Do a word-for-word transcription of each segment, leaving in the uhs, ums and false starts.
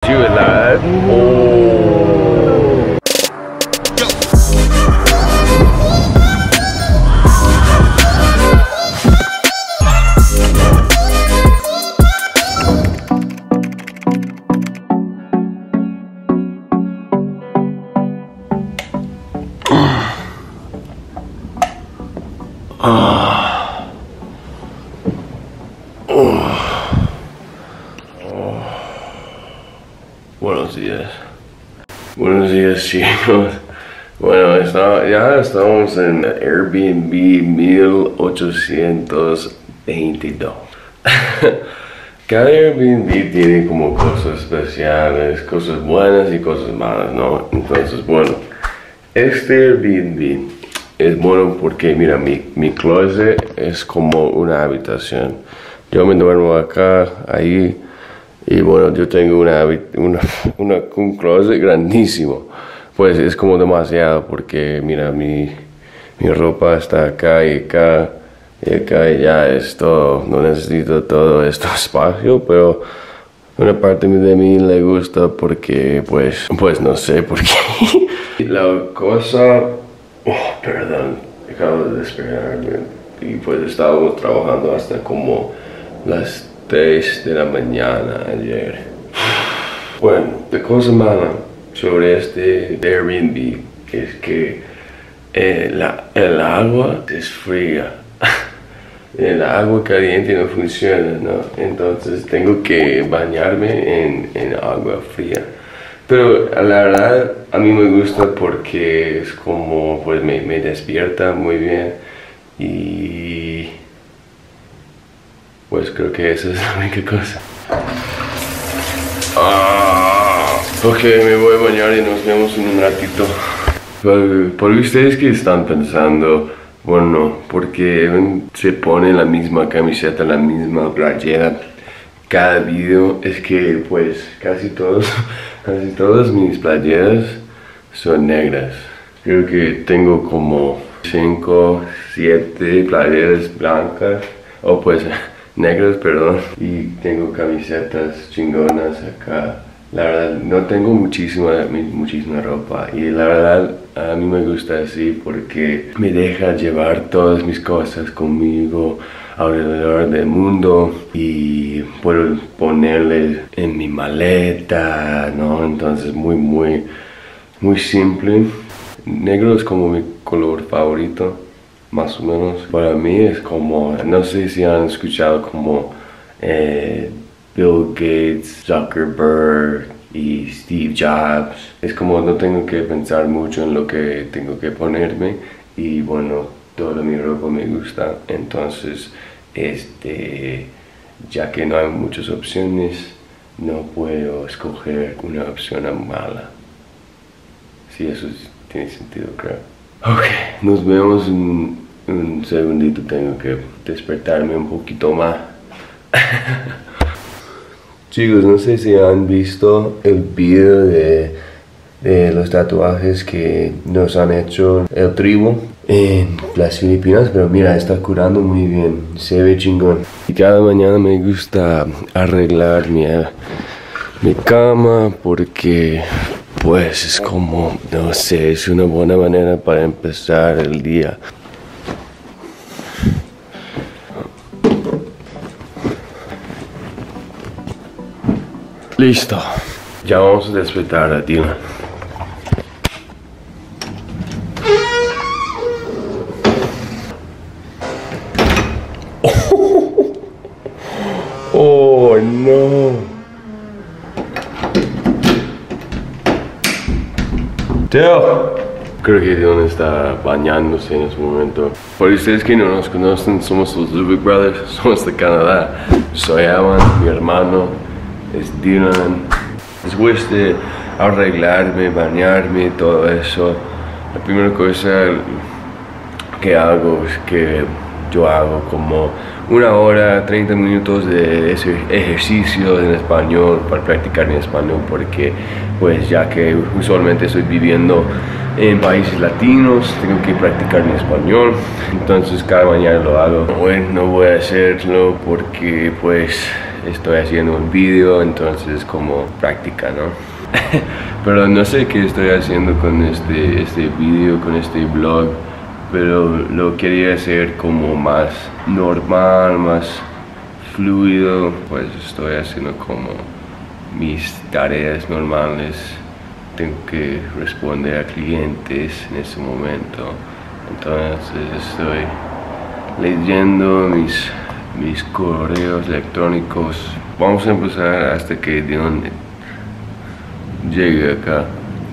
¿verdad? Oh. Ah. Oh. Oh. Buenos días. Buenos días, chicos. Bueno, está, ya estamos en Airbnb mil ochocientos veintidós. Cada Airbnb tiene como cosas especiales, cosas buenas y cosas malas, ¿no? Entonces, bueno, este Airbnb es bueno porque, mira, mi, mi closet es como una habitación. Yo me duermo acá, ahí, y bueno, yo tengo una, una, una, un closet grandísimo. Pues es como demasiado porque, mira, mi, mi ropa está acá y acá, y acá y ya es todo. No necesito todo este espacio, pero una parte de mí le gusta porque, pues, pues no sé por qué. La cosa... Oh, perdón, acabo de despertarme y pues estábamos trabajando hasta como las tres de la mañana ayer. Bueno, la cosa mala sobre este Airbnb es que eh, la, el agua es fría. El agua caliente no funciona, ¿no? Entonces tengo que bañarme en, en agua fría. Pero la verdad a mí me gusta porque es como, pues me, me despierta muy bien y pues creo que esa es la única cosa. Ah, ok, me voy a bañar y nos vemos en un ratito. Por, por ustedes que están pensando, bueno, porque se pone la misma camiseta, la misma playera cada video, es que pues casi todos... Casi todas mis playeras son negras. Creo que tengo como cinco, siete playeras blancas, o pues negras, perdón. Y tengo camisetas chingonas acá. La verdad, no tengo muchísima, muchísima ropa. Y la verdad, a mí me gusta así porque me deja llevar todas mis cosas conmigo alrededor del mundo y puedo ponerle en mi maleta, ¿no? Entonces muy muy muy simple. Negro es como mi color favorito, más o menos. Para mí es como, no sé si han escuchado como eh, Bill Gates, Zuckerberg y Steve Jobs. Es como no tengo que pensar mucho en lo que tengo que ponerme y bueno, toda mi ropa me gusta. Entonces este ya que no hay muchas opciones, no puedo escoger una opción mala. Si eso tiene sentido, creo. Ok, nos vemos en un segundito, tengo que despertarme un poquito más. Chicos, no sé si han visto el video de, de los tatuajes que nos han hecho el tribu en las Filipinas, pero mira, está curando muy bien, se ve chingón. Y cada mañana me gusta arreglar mi, mi cama porque pues es como, no sé, es una buena manera para empezar el día. Listo, ya vamos a despertar a Dylan. Oh no. Teo. Creo que Dylan está bañándose en este momento. Por ustedes que no nos conocen, somos los Lubick Brothers, somos de Canadá. Soy Alan, mi hermano es Dylan. Después de arreglarme, bañarme, todo eso, la primera cosa que hago es que yo hago como una hora, treinta minutos de ese ejercicio en español para practicar mi español, porque pues ya que usualmente estoy viviendo en países latinos, tengo que practicar mi español, entonces cada mañana lo hago. Bueno, no voy a hacerlo porque pues estoy haciendo un video, entonces como práctica, ¿no? Pero no sé qué estoy haciendo con este, este video, con este vlog, pero lo quería hacer como más normal, más fluido. Pues estoy haciendo como mis tareas normales, tengo que responder a clientes en este momento, entonces estoy leyendo mis, mis correos electrónicos. Vamos a empezar hasta que Dylan llegue acá.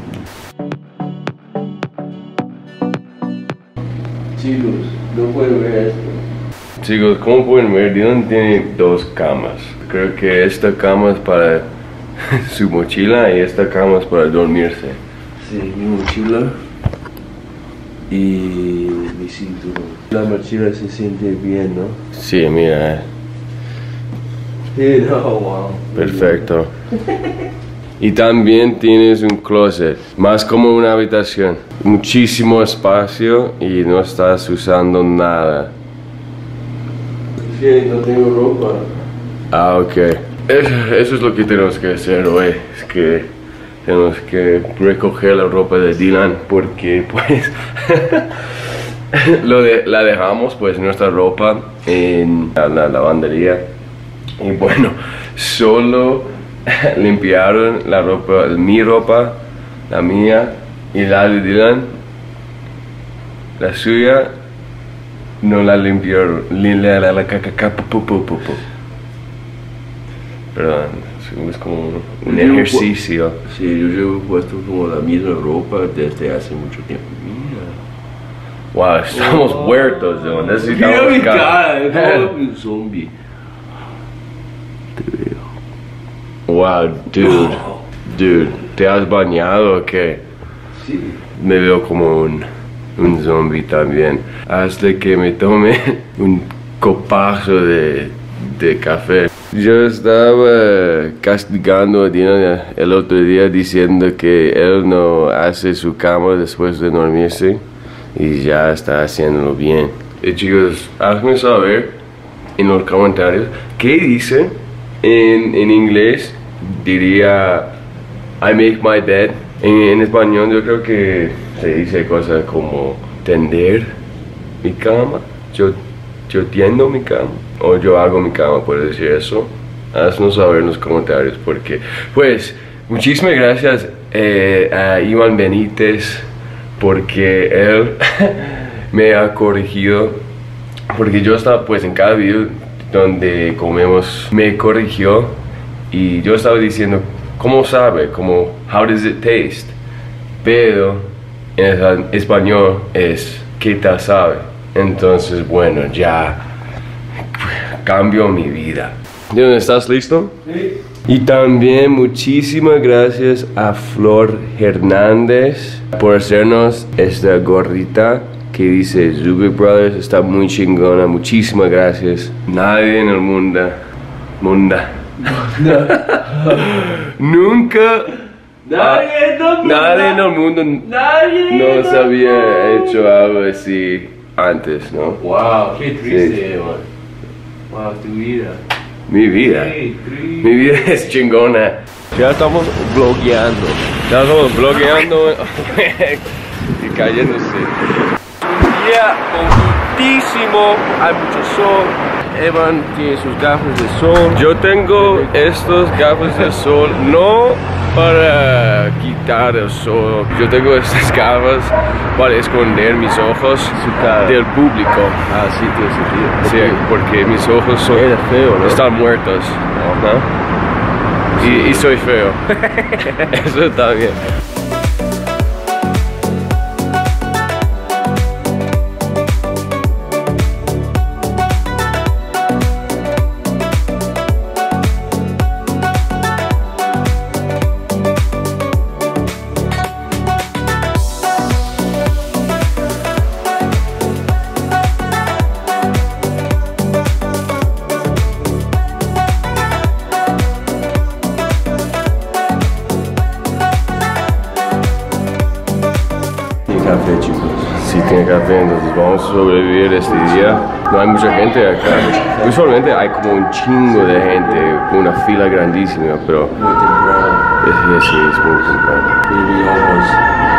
Chicos, no pueden ver esto. Chicos, como pueden ver, Dylan tiene dos camas. Creo que esta cama es para su mochila y esta cama es para dormirse. Sí, mi mochila y mi cinturón. La mochila se siente bien, ¿no? Sí, mira. Sí, no, wow. Perfecto. Y también tienes un closet, más como una habitación. Muchísimo espacio y no estás usando nada. Sí, no tengo ropa. Ah, ok. Eso, eso es lo que tenemos que hacer hoy. Es que tenemos que recoger la ropa de Dylan porque pues lo de, la dejamos pues nuestra ropa en la, la lavandería. Y bueno, solo limpiaron la ropa, mi ropa, la mía y la de Dylan. La suya no la limpiaron. La, la, la, caca, pu, pu, pu, pu. Perdón, es como un, un ejercicio. Sí, yo llevo puesto como la misma ropa desde hace mucho tiempo. Mira. Wow, estamos oh. huertos, ¿no? Necesitamos Mira mi cara, es como un zombie. Te veo. Wow, dude, dude, ¿te has bañado o qué? Sí. Me veo como un, un zombie también. Hasta que me tome un copazo de, de café. Yo estaba castigando a Dylan el otro día diciendo que él no hace su cama después de dormirse y ya está haciéndolo bien. Y chicos, hazme saber en los comentarios qué dice en, en inglés. Diría I make my bed. En, en español yo creo que se dice cosas como tender mi cama. Yo, yo tiendo mi cama. O yo hago mi cama, puedes decir eso. Haznos saber en los comentarios porque pues muchísimas gracias eh, a Iván Benítez porque él me ha corregido, porque yo estaba pues en cada video donde comemos me corrigió y yo estaba diciendo ¿cómo sabe? Como how does it taste? Pero en español es ¿qué tal sabe? Entonces bueno, ya cambio mi vida. ¿Estás listo? Sí. Y también muchísimas gracias a Flor Hernández por hacernos esta gorrita que dice Zubik Brothers. Está muy chingona, muchísimas gracias. Nadie en el mundo, mundo, nunca, Nadie en el mundo, nadie en el mundo nadie nos había hecho algo así antes, ¿no? Wow, qué triste, Sí. man. Wow, tu vida. Mi vida, Qué triste. mi vida es chingona. Ya estamos blogueando. Ya estamos blogueando y cayéndose. Día conjuntísimo, hay mucho sol. Evan tiene sus gafas de sol. Yo tengo estos gafas de sol no para quitar el sol. Yo tengo estas gafas para esconder mis ojos Su cara. del público. Ah, sí, tiene sentido. Sí, porque mis ojos son, Eres feo, ¿no? están muertos. Ajá. Y, y soy feo. Eso está bien. sí tiene café, entonces vamos a sobrevivir este día. No hay mucha gente acá. Usualmente hay como un chingo de gente, una fila grandísima, pero Muy temprano. es, sí, es muy temprano. Vivíamos.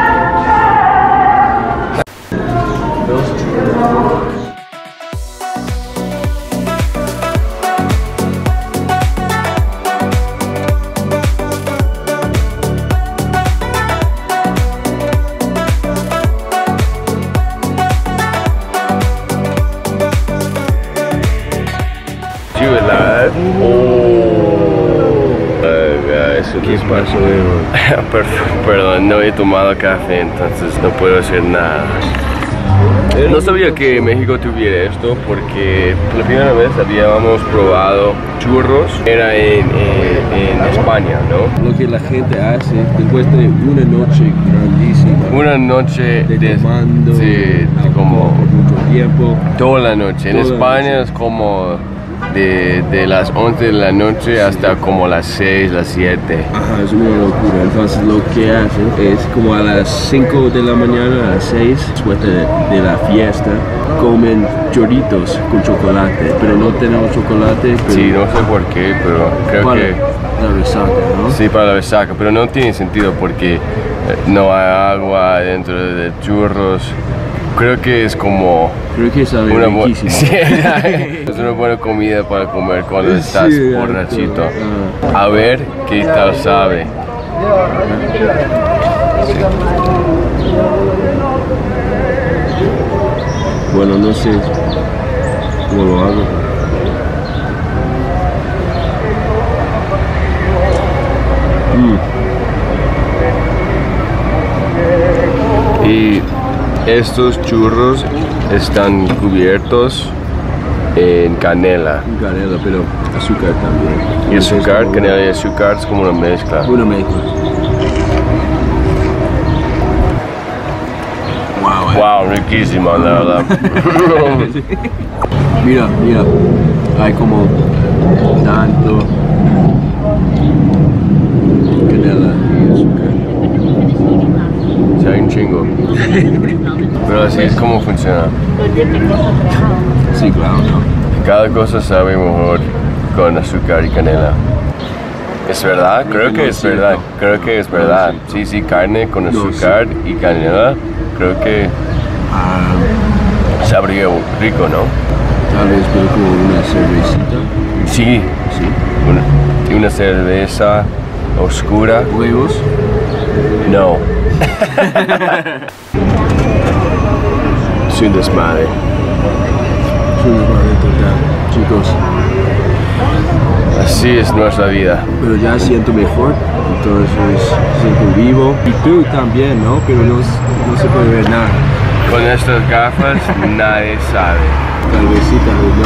Sí, ¿verdad? Oh, uh, eso ¿Qué pasó, Evan? Perdón, perdón, no he tomado café, entonces no puedo hacer nada. No sabía que México tuviera esto porque la primera vez habíamos probado churros, era en, en, en España, ¿no? Lo que la gente hace después de una noche grandísima. Una noche de de, tomando sí, de alcohol como por mucho tiempo. toda la noche. En Toda la España noche. es como de, de las once de la noche hasta como las seis, las siete. Ajá, es una locura. Entonces lo que hacen es como a las cinco de la mañana, a las seis, después de, de la fiesta, comen chorritos con chocolate. Pero no tenemos chocolate. Pero Sí, no sé por qué, pero creo para que la resaca, ¿no? sí, para la resaca, pero no tiene sentido porque eh, no hay agua dentro de churros. Creo que es como Creo que sabe una, bu- riquísimo. sí, es una buena comida para comer cuando estás Sí, borrachito. ah. A ver qué tal sabe. Bueno, no sé cómo lo hago. Mm. Y estos churros están cubiertos en canela. Canela, pero azúcar también. Y azúcar, Es canela y azúcar es como una mezcla. Una mezcla. Wow, Wow, riquísima, la verdad. Mira, mira, hay como tanto canela y azúcar. Sí, hay un chingo. Pero así es como funciona. Sí, claro, ¿no? Cada cosa sabe mejor con azúcar y canela. ¿Es verdad? Creo que es verdad. Creo que es verdad. Sí, sí, carne con azúcar y canela. Creo que Ah, sabría rico, ¿no? tal vez pero como una cervecita. Sí, Sí. una, una cerveza oscura. Huevos. No. Es un desmadre. Es un desmadre total, chicos. Así es nuestra vida. Pero ya siento mejor, entonces siento vivo. Y tú también, ¿no? Pero no, no se puede ver nada. Con estas gafas nadie sabe. Tal vez sí, tal vez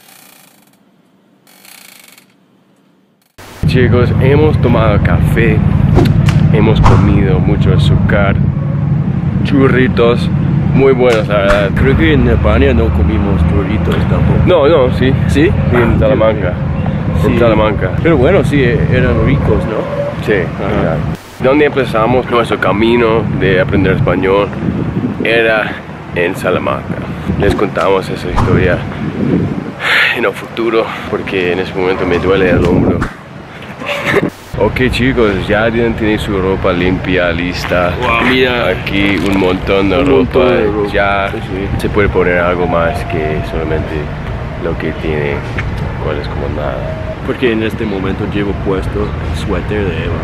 no. Chicos, hemos tomado café, hemos comido mucho azúcar, churritos, muy buenos la verdad. Creo que en España no comimos churritos tampoco. No, no, sí. ¿Sí? Sí, en Salamanca. Sí. En Salamanca. Pero bueno, sí, eran ricos, ¿no? Sí. Ajá. Donde empezamos nuestro camino de aprender español era en Salamanca. Les contamos esa historia en el futuro porque en ese momento me duele el hombro. Ok chicos, ya tienen su ropa limpia, lista. Wow, mira. Aquí un montón de Un ropa. montón de ropa, Ya sí. se puede poner algo más que solamente lo que tiene, cual es como nada. Porque en este momento llevo puesto el suéter de Eva.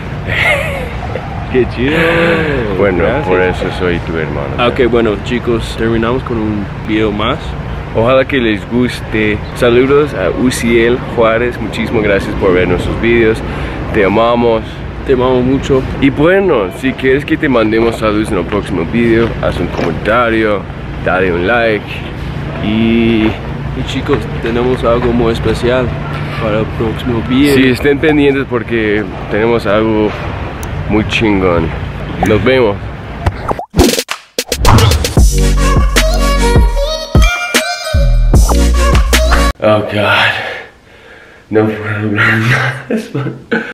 ¡Qué chido! Bueno, Gracias. por eso soy tu hermano. Ah, ok, bueno chicos, terminamos con un video más. Ojalá que les guste. Saludos a Uciel Juárez. Muchísimas gracias por ver nuestros videos. Te amamos. Te amamos mucho. Y bueno, si quieres que te mandemos saludos en el próximo video, haz un comentario, dale un like. Y Y chicos, tenemos algo muy especial para el próximo video. sí, estén pendientes porque tenemos algo muy chingón. Nos vemos. Oh God. No puedo hablar más.